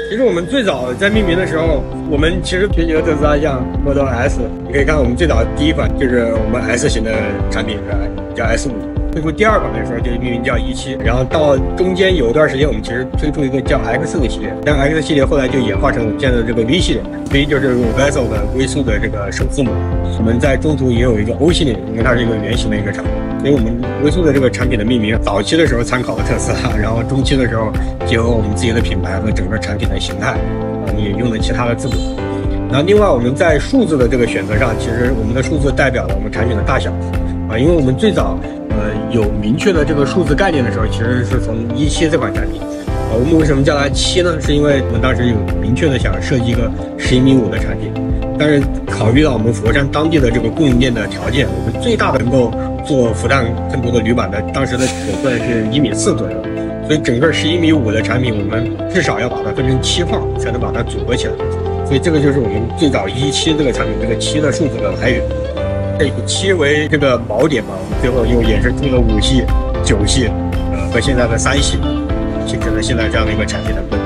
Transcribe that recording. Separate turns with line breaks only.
其实我们最早在命名的时候，我们其实学习了特斯拉像 Model S， 你可以看我们最早第一款就是我们 S 型的产品叫 S5， 推出第二款的时候就命名叫17，然后到中间有一段时间我们其实推出一个叫 X 的系列，但 X 系列后来就演化成我们现在的这个 V 系列 ，V 就是 Vessel 的微速的这个首字母。我们在中途也有一个 O 系列，因为它是一个圆形的一个厂。所以我们微速的这个产品的命名，早期的时候参考了特斯拉，然后中期的时候结合我们自己的品牌和整个产品的形态，也用了其他的字母。然后另外我们在数字的这个选择上，其实我们的数字代表了我们产品的大小因为我们最早有明确的这个数字概念的时候，其实是从17这款产品。我们为什么叫它7呢？是因为我们当时有明确的想设计一个11.5米的产品，但是考虑到我们佛山当地的这个供应链的条件，我们最大的能够做复旦更多的铝板的当时的尺寸是1.4米左右，所以整个11.5米的产品，我们至少要把它分成7块，才能把它组合起来。所以这个就是我们最早17这个产品这个7的数字的来源。以7为这个锚点嘛，我们最后又衍生出了5系、9系，和现在的3系，形成了现在这样的一个产品的。